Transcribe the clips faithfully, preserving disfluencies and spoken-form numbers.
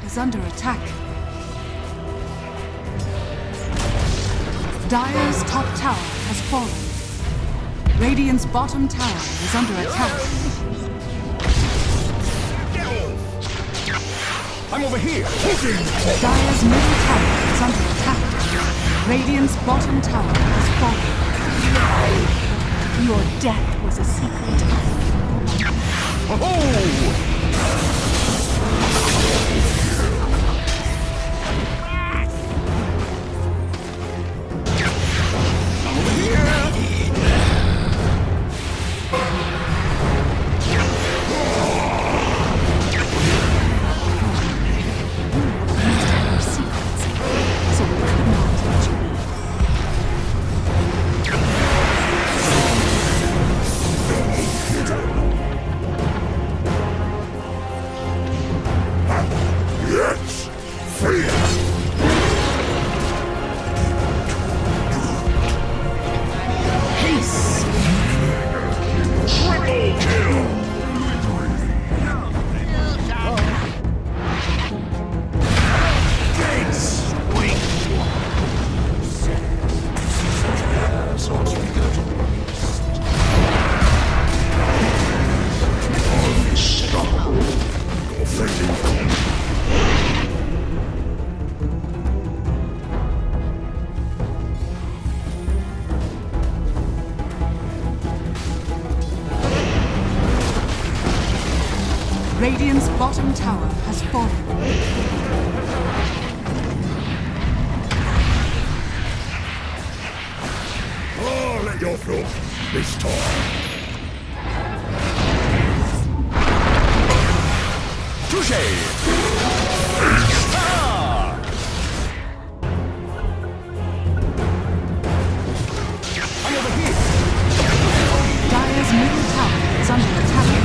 is under attack. Dire's top tower has fallen. Radiant's bottom tower is under attack. I'm over here! Dire's middle tower is under attack. Radiant's bottom tower has fallen. Your death was a secret. Oh! Radiant's bottom tower has fallen. Oh, let your floor be torn. Touché! Ah! I'm over here! Dire's middle tower is under attack.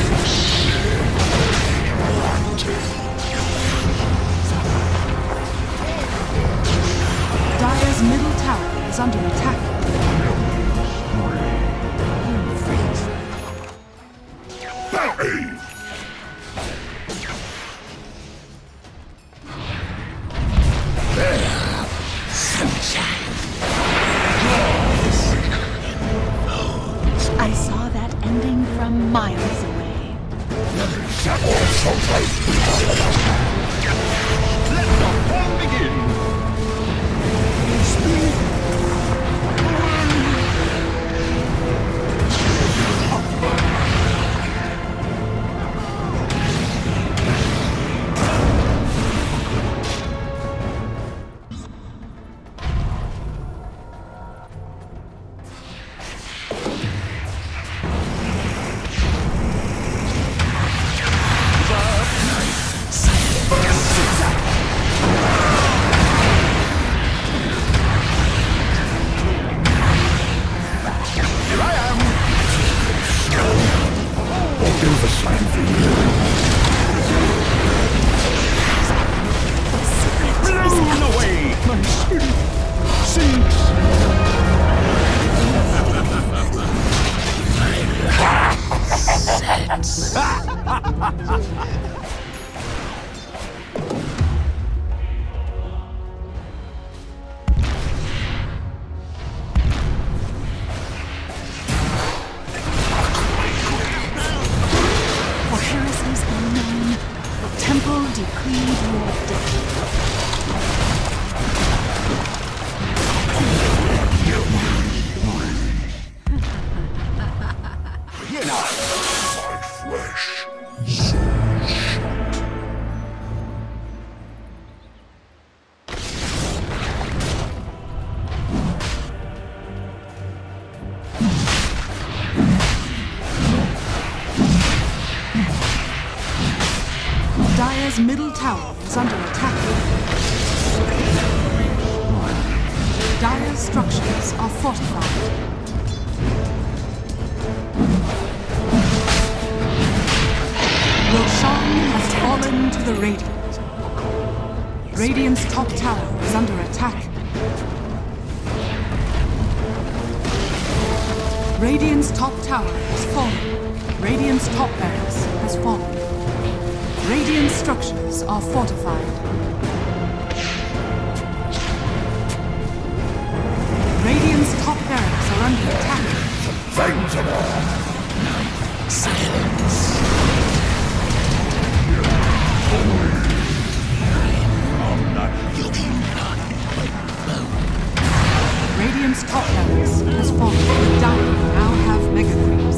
Dire's middle tower is under attack. I saw that ending from miles away. Let the fun begin! Dire's middle tower is under attack. Dire's structures are fortified. Roshan has fallen to the Radiant. Radiant's top tower is under attack. Radiant's top tower has fallen. Radiant's top barracks has fallen. Radiant structures are fortified. Radiant's top barracks are under attack. Fangs them all! Silence. I'm not looking on but bone. Radiant's top barracks has fallen. The Dire now have mega creeps.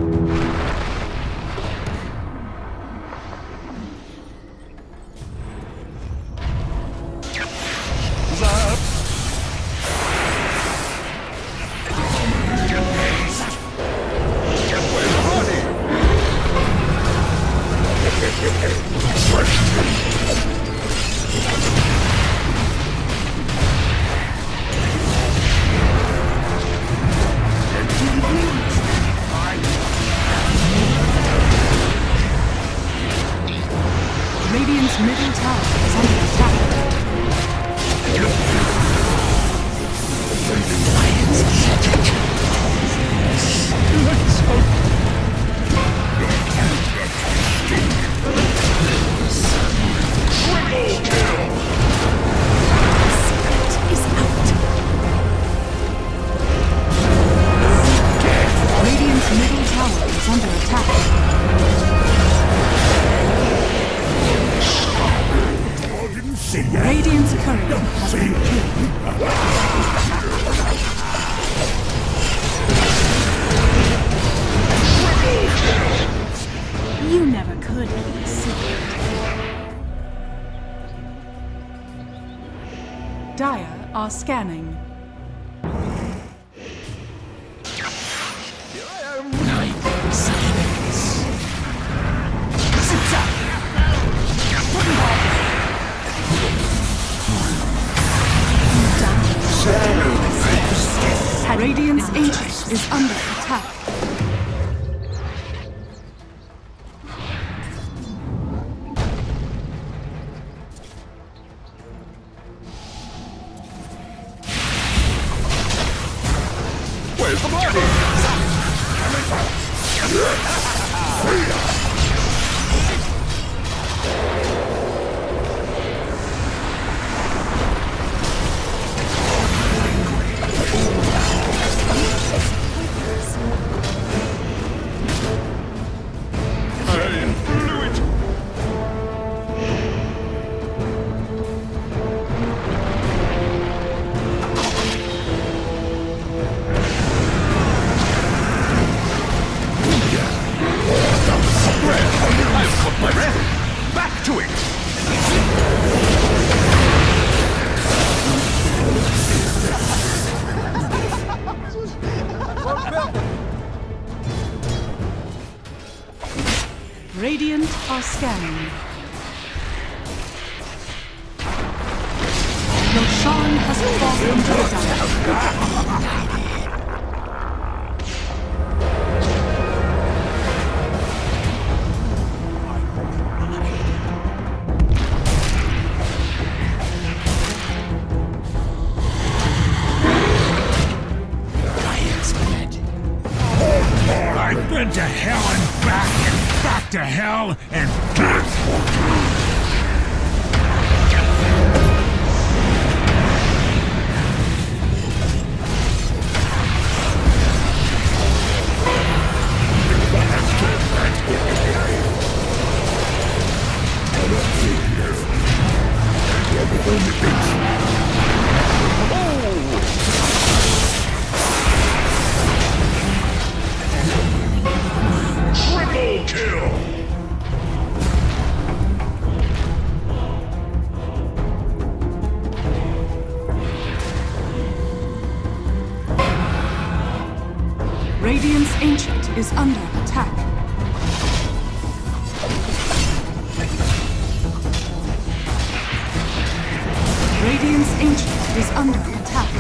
Radiant's middle tower is under attack. Let's hope. Triple kill! Secret is out. Radiant's middle tower is under attack. Radiant's courier has been killed. You never could keep a secret. Dire are scanning. Night silence. Sit up. Radiant's ancient is under attack. Where's the body? Radiant are scanning. Roshan has fallen to the Dire. I've been to hell and back and back to hell and back. Triple kill! Radiant's ancient is under attack. Radiant's ancient is under attack.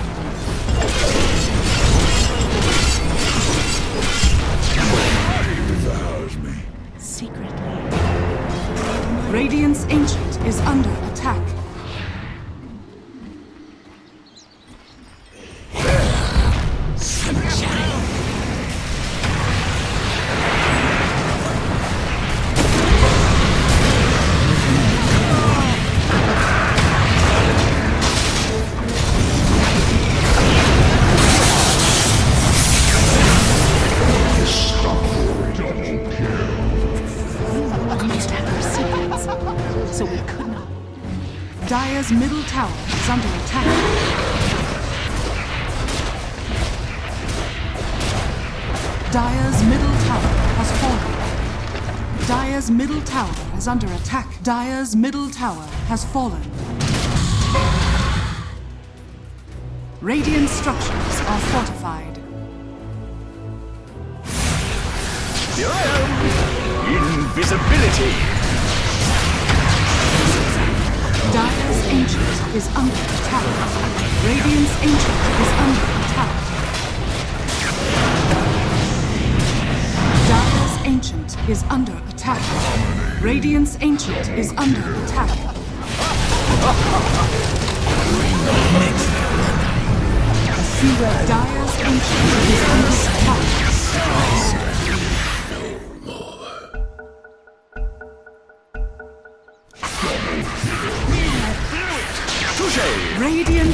Secretly. Radiant's ancient is under attack. Dire's middle tower is under attack. Dire's middle tower has fallen. Dire's middle tower is under attack. Dire's middle tower has fallen. Radiant structures are fortified. Here I am! Invisibility! Dire's Ancient is under attack. Radiant's Ancient is under attack. Dire's Ancient is under attack. Radiant's Ancient is under attack. Dire's Ancient is under attack. Radiant